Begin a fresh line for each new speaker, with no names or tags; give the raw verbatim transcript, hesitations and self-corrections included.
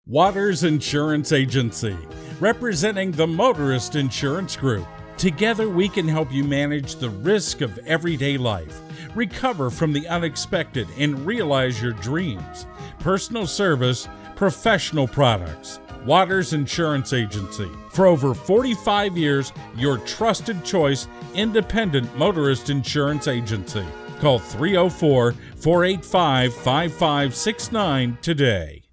Waters Insurance Agency, representing the Motorist Insurance Group. Together we can help you manage the risk of everyday life, recover from the unexpected, and realize your dreams. Personal service, professional products. Waters Insurance Agency. For over forty-five years, your trusted choice, independent motorist insurance agency. Call three oh four, four eight five, five five six nine today.